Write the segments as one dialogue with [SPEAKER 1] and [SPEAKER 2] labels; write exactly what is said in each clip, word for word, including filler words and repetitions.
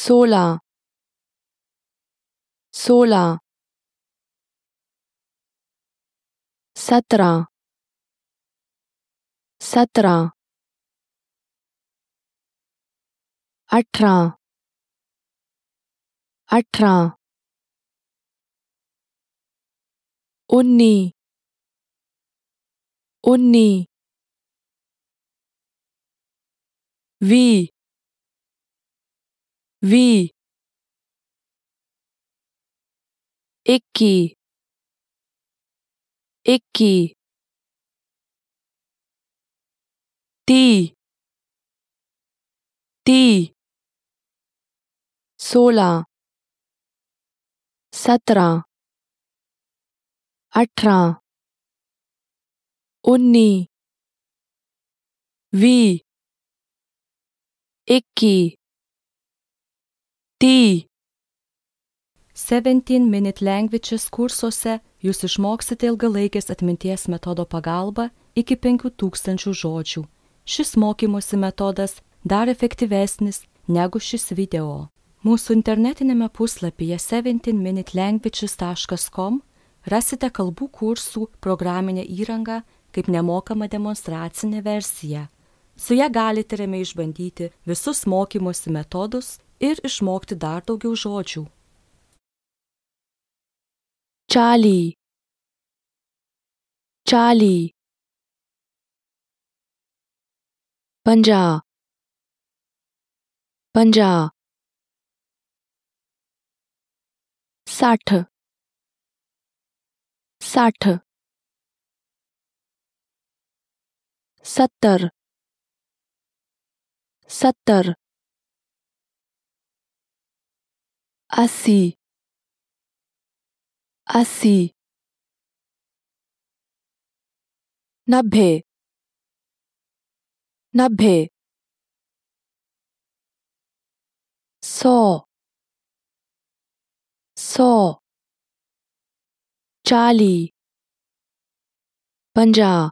[SPEAKER 1] सोलह सोलह सत्रह सत्रह अठारह अठारह उन्नीस उन्नीस वी वी इक्की इक्की ती ती सोलह सत्रह अठारह उन्नीस वी इक्की ती
[SPEAKER 2] seventeen minute languages kursuose jūs išmoksite ilgalaikės atminties metodo pagalba iki penkių tūkstančių žodžių. Šis mokymosi metodas dar efektyvesnis negu šis video. Mūsų internetinėme puslapyje seventeen minute languages dot com rasite kalbų kursų programinę įrangą kaip nemokamą demonstracinę versiją. Su ja galite ramiai išbandyti visus mokymosi metodus ir išmokti dar daugiau žodžių.
[SPEAKER 1] चाली चाली पंजाह पंजाह साठ साठ सत्तर सत्तर अस्सी अस्सी नब्बे नब्बे सौ सौ चाली पंजाह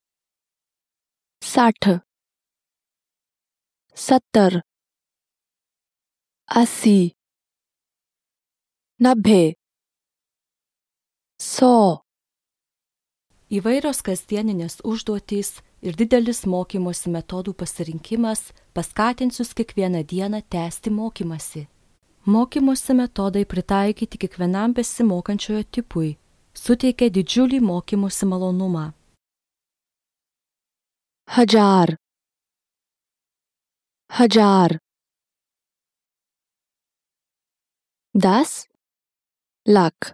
[SPEAKER 1] साठ सत्तर अस्सी नब्बे सौ.
[SPEAKER 2] Įvairios kasdieninės užduotys ir didelis mokymosi metodų pasirinkimas paskatins jūs kiekvieną dieną tęsti mokymasi. Mokymosi metodai pritaikyti kiekvienam besimokančiojo tipui, suteikia didžiulį mokymosi malonumą.
[SPEAKER 1] हजार हजार दस लाख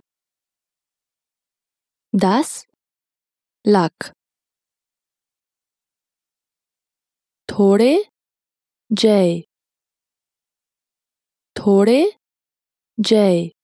[SPEAKER 1] दस लाख थोड़े जय थोड़े जय